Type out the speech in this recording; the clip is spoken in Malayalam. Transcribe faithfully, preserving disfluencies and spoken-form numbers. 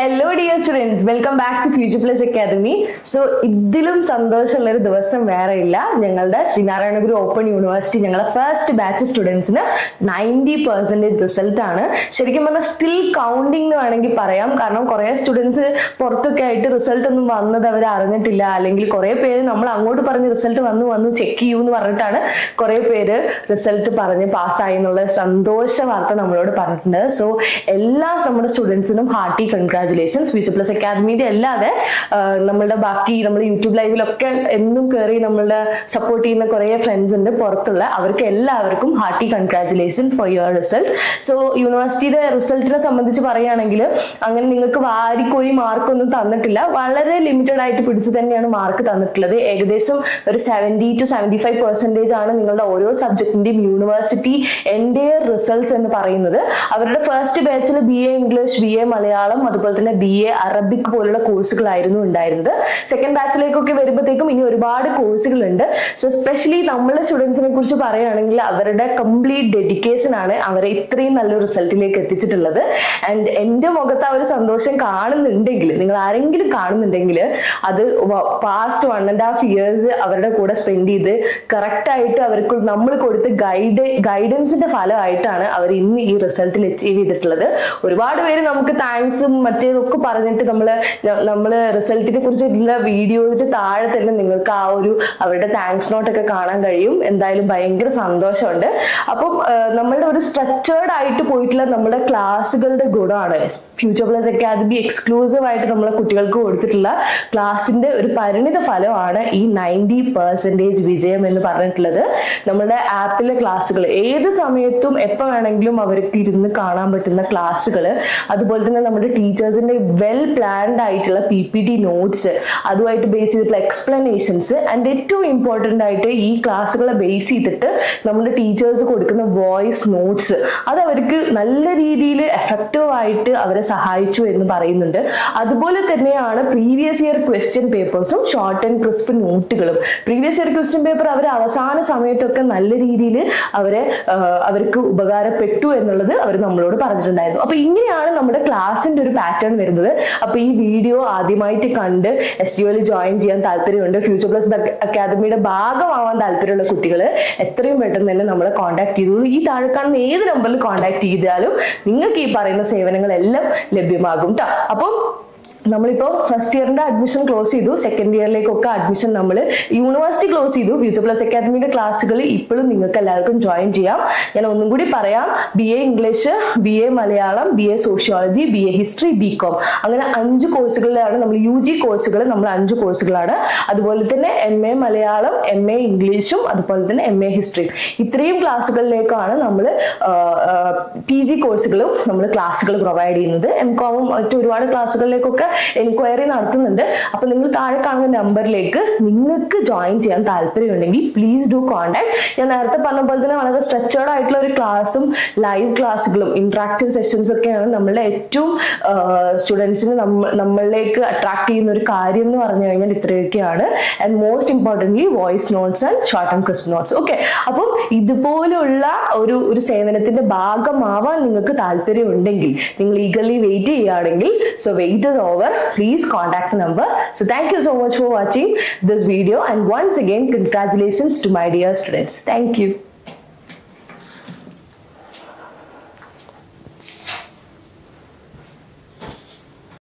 Hello dear students, welcome back to Future Plus Academy. So, ഇതിലും സന്തോഷമുള്ള ഒരു ദിവസം വേറെ ഇല്ല. ഞങ്ങളുടെ ശ്രീനാരായണ ഗുരു ഓപ്പൺ യൂണിവേഴ്സിറ്റി ഞങ്ങളുടെ ഫസ്റ്റ് ബാച്ച് സ്റ്റുഡൻസിന് നയൻറ്റി പെർസെൻറ്റേജ് റിസൾട്ട് ആണ്. ശരിക്കും പറഞ്ഞാൽ സ്റ്റിൽ കൗണ്ടിങ് എന്ന് വേണമെങ്കിൽ പറയാം. കാരണം കുറേ സ്റ്റുഡൻസ് പുറത്തൊക്കെ ആയിട്ട് റിസൾട്ട് ഒന്നും വന്നത് അവർ അറിഞ്ഞിട്ടില്ല, അല്ലെങ്കിൽ കുറേ പേര് നമ്മൾ അങ്ങോട്ട് പറഞ്ഞ് റിസൾട്ട് വന്നു വന്നു ചെക്ക് ചെയ്യൂ എന്ന് പറഞ്ഞിട്ടാണ് കുറേ പേര് റിസൾട്ട് പറഞ്ഞ് പാസ്സായി എന്നുള്ള സന്തോഷ വാർത്ത നമ്മളോട് പറഞ്ഞിട്ടുണ്ട്. സോ എല്ലാ നമ്മുടെ സ്റ്റുഡൻസിനും ഹാർട്ടി കൺഗ്രാറ്റുലേഷൻസ്. ഫ്യൂച്ചർ പ്ലസ് അക്കാദമിയുടെ അല്ലാതെ നമ്മളുടെ ബാക്കി നമ്മൾ യൂട്യൂബ് ലൈവിലൊക്കെ എന്നും കയറി നമ്മളുടെ സപ്പോർട്ട് ചെയ്യുന്ന കുറേ ഫ്രണ്ട്സ് ഉണ്ട് പുറത്തുള്ള, അവർക്ക് എല്ലാവർക്കും hearty congratulations for your result. So യൂണിവേഴ്സിറ്റിയുടെ റിസൾട്ടിനെ സംബന്ധിച്ച് പറയുകയാണെങ്കിൽ അങ്ങനെ നിങ്ങൾക്ക് വാരിക്കോരി മാർക്കൊന്നും തന്നിട്ടില്ല, വളരെ ലിമിറ്റഡ് ആയിട്ട് പിടിച്ച് തന്നെയാണ് മാർക്ക് തന്നിട്ടുള്ളത്. ഏകദേശം ഒരു seventy to seventy five percentage ആണ് നിങ്ങളുടെ ഓരോ സബ്ജക്റ്റിന്റെയും യൂണിവേഴ്സിറ്റി എൻഡയർ റിസൾട്ട്സ് എന്ന് പറയുന്നത്. അവരുടെ ഫസ്റ്റ് ബാച്ചിൽ B A English, B A Malayalam, അതുപോലെ തന്നെ ബി എ അറബിക് പോലുള്ള കോഴ്സുകളായിരുന്നു ഉണ്ടായിരുന്നത്. സെക്കൻഡ് ബാച്ചിലേക്കൊക്കെ വരുമ്പോഴത്തേക്കും ഇനി ഒരുപാട് കോഴ്സുകളുണ്ട്. സോ സ്പെഷ്യലി നമ്മളെ സ്റ്റുഡൻസിനെ കുറിച്ച് പറയുകയാണെങ്കിൽ അവരുടെ കംപ്ലീറ്റ് ഡെഡിക്കേഷൻ ആണ് അവരെ ഇത്രയും നല്ലൊരു റിസൾട്ടിലേക്ക് എത്തിച്ചിട്ടുള്ളത്. ആൻഡ് എൻ്റെ മുഖത്ത് ആ ഒരു സന്തോഷം കാണുന്നുണ്ടെങ്കിൽ, നിങ്ങൾ ആരെങ്കിലും കാണുന്നുണ്ടെങ്കിൽ, അത് past one and half years അവരുടെ കൂടെ സ്പെൻഡ് ചെയ്ത് കറക്റ്റ് ആയിട്ട് അവർക്ക് നമ്മൾ കൊടുത്ത ഗൈഡ് ഗൈഡൻസിന്റെ ഫലമായിട്ടാണ് അവർ ഇന്ന് ഈ റിസൾട്ടിൽ അച്ചീവ് ചെയ്തിട്ടുള്ളത്. ഒരുപാട് പേര് നമുക്ക് താങ്ക്സും മറ്റേതൊക്കെ പറഞ്ഞിട്ട് നമ്മള് നമ്മള് റിസൾട്ടിനെ കുറിച്ചിട്ടുള്ള വീഡിയോയുടെ താഴെ തന്നെ നിങ്ങൾക്ക് ആ ഒരു അവരുടെ താങ്ക്സ് നോട്ടൊക്കെ കാണാൻ കഴിയും. എന്തായാലും ഭയങ്കര സന്തോഷമുണ്ട്. അപ്പം നമ്മളുടെ ഒരു സ്ട്രക്ചേർഡ് ആയിട്ട് പോയിട്ടുള്ള നമ്മുടെ ക്ലാസ്സുകളുടെ ഗുണമാണ് ഫ്യൂച്ചർ പ്ലസ് അക്കാദമി എക്സ്ക്ലൂസീവ് ആയിട്ട് നമ്മളെ കുട്ടികൾക്ക് കൊടുത്തിട്ടുള്ള ക്ലാസിന്റെ ഒരു പരിണിത ഫലമാണ് ഈ നയൻറ്റി പെർസെൻറ്റേജ് വിജയം എന്ന് പറഞ്ഞിട്ടുള്ളത്. നമ്മുടെ ആപ്പിലെ ക്ലാസ്സുകൾ ഏത് സമയത്തും എപ്പോൾ വേണമെങ്കിലും അവർക്ക് ഇരുന്ന് കാണാൻ പറ്റുന്ന ക്ലാസ്സുകൾ, അതുപോലെ തന്നെ നമ്മുടെ ടീച്ചേഴ്സിന്റെ വെൽ പ്ലാൻഡ് ആയിട്ടുള്ള പി പി ടി നോട്ട്സ്, അതുമായിട്ട് ബേസ് ചെയ്തിട്ടുള്ള എക്സ്പ്ലനേഷൻസ്, ആൻഡ് ഏറ്റവും ഇമ്പോർട്ടൻ്റ് ആയിട്ട് ഈ ക്ലാസ്സുകളെ ബേസ് ചെയ്തിട്ട് നമ്മുടെ ടീച്ചേഴ്സ് കൊടുക്കുന്ന വോയിസ് നോട്ട്സ്, അത് അവർക്ക് നല്ല രീതിയിൽ എഫക്റ്റീവ് ആയിട്ട് അവരെ സഹായിച്ചു എന്ന് പറയുന്നുണ്ട്. അതുപോലെ തന്നെയാണ് പ്രീവിയസ് ഇയർ ക്വസ്റ്റ്യൻ പേപ്പേഴ്സും ഷോർട്ട് ആൻഡ് ക്രിസ്പ് നോട്ടുകളും. പ്രീവിയസ് ഇയർ ക്വസ്റ്റ്യൻ പേപ്പർ അവർ അവസാന സമയത്തൊക്കെ നല്ല രീതിയിൽ അവരെ അവർക്ക് ഉപകാരപ്പെട്ടു എന്നുള്ളത് അവർ നമ്മളോട് പറഞ്ഞിട്ടുണ്ടായിരുന്നു. അപ്പൊ ഇങ്ങനെയാണ് നമ്മുടെ ക്ലാസിന്റെ ഒരു പാറ്റേൺ വരുന്നത്. അപ്പൊ ഈ വീഡിയോ ആദ്യമായിട്ട് കണ്ട് എസ് ഡി ഒയിൽ ജോയിൻ ചെയ്യാൻ താല്പര്യമുണ്ട്, ഫ്യൂച്ചർ പ്ലസ് അക്കാദമിയുടെ ഭാഗമാവാൻ താല്പര്യമുള്ള കുട്ടികൾ എത്രയും പെട്ടെന്ന് തന്നെ നമ്മളെ കോൺടാക്ട് ചെയ്തോളൂ. ഈ താഴെ കാണുന്ന ഏത് നമ്പറിൽ കോൺടാക്ട് ചെയ്താലും നിങ്ങൾക്ക് ഈ പറയുന്ന സേവനങ്ങളെല്ലാം ലഭ്യമാകും ട്ടോ. അപ്പം നമ്മളിപ്പോൾ ഫസ്റ്റ് ഇയറിന്റെ അഡ്മിഷൻ ക്ലോസ് ചെയ്തു, സെക്കൻഡ് ഇയറിലേക്കൊക്കെ അഡ്മിഷൻ നമ്മൾ യൂണിവേഴ്സിറ്റി ക്ലോസ് ചെയ്തു. ഫ്യൂച്ചർ പ്ലസ് അക്കാദമിയുടെ ക്ലാസ്സുകൾ ഇപ്പോഴും നിങ്ങൾക്ക് എല്ലാവർക്കും ജോയിൻ ചെയ്യാം. ഞാൻ ഒന്നും കൂടി പറയാം, B A English, B A Malayalam, B A sociology, B A history, B com, അങ്ങനെ അഞ്ച് കോഴ്സുകളിലാണ് നമ്മൾ യു ജി കോഴ്സുകൾ നമ്മൾ അഞ്ച് കോഴ്സുകളാണ്. അതുപോലെ തന്നെ M A Malayalam, M A ഇംഗ്ലീഷും, അതുപോലെ തന്നെ എം എ ഹിസ്റ്ററിയും, ഇത്രയും ക്ലാസ്സുകളിലേക്കാണ് നമ്മൾ പി ജി കോഴ്സുകളും നമ്മൾ ക്ലാസ്സുകൾ പ്രൊവൈഡ് ചെയ്യുന്നത്. എം കോമും മറ്റു ഒരുപാട് ക്ലാസ്സുകളിലേക്കൊക്കെ എൻക്വയറി നടത്തുന്നുണ്ട്. അപ്പൊ നിങ്ങൾ താഴെ കാണുന്ന നമ്പറിലേക്ക് നിങ്ങൾക്ക് ജോയിൻ ചെയ്യാൻ താല്പര്യമുണ്ടെങ്കിൽ പ്ലീസ് ഡു കോൺടാക്ട്. ഞാൻ നേരത്തെ പറഞ്ഞ പോലെ തന്നെ വളരെ സ്ട്രക്ചേർഡ് ആയിട്ടുള്ള ഒരു ക്ലാസ്സും ലൈവ് ക്ലാസ്സുകളും ഇന്ററാക്റ്റീവ് സെഷൻസ് ഒക്കെയാണ് നമ്മളുടെ ഏറ്റവും സ്റ്റുഡൻസിന് നമ്മളിലേക്ക് അട്രാക്ട് ചെയ്യുന്ന ഒരു കാര്യം എന്ന് പറഞ്ഞു കഴിഞ്ഞാൽ ഇത്രയൊക്കെയാണ്. And most importantly voice notes and short and crisp notes. Okay, അപ്പം ഇതുപോലുള്ള ഒരു ഒരു സേവനത്തിന്റെ ഭാഗമാവാൻ നിങ്ങൾക്ക് താല്പര്യം ഉണ്ടെങ്കിൽ, നിങ്ങൾ ഈഗർലി വെയിറ്റ് ചെയ്യുകയാണെങ്കിൽ, so wait is over. Please contact the number. So thank you so much for watching this video, and once again congratulations to my dear students. Thank you.